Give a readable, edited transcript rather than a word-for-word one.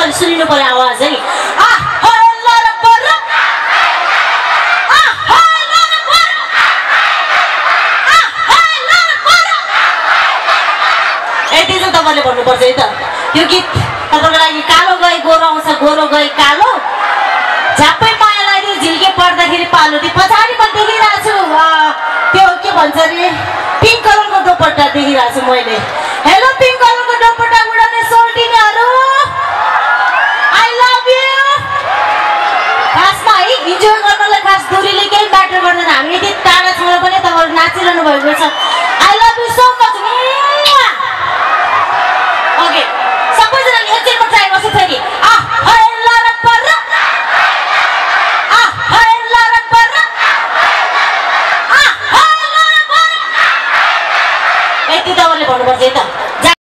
मजाले सुनिनु पर्यो आवाज है यति चाहिँ तपाईँले भन्नुपर्छ है त यो गीत तपाईँको लागि कालो गई गोरो आउँछ गोरो गई कालो झ्याप्पै माया लाग्यो झिल्के पर्दाखेरि पालो त्यो पछाडि म देखिरहेको छु त्यो के भन्छ अरे पिङ्क कलरको दुपट्टा देखिरहेको छु मैले हेलो पिङ्क कलरको दुपट्टा उडाउने सोल्टिनीहरू आई लभ यु खासमा है इन्जोय गर्नलाई खास दूरीले केही म्याटर गर्दैन हामी यति टाढा छँदा पनि तपाईँहरू नाचिरहनु भएको छ I love you so much okay सबैजनाले एकचोटि ट्राई गर्छु फेरि यति तपाईँले भन्नुपर्छ है त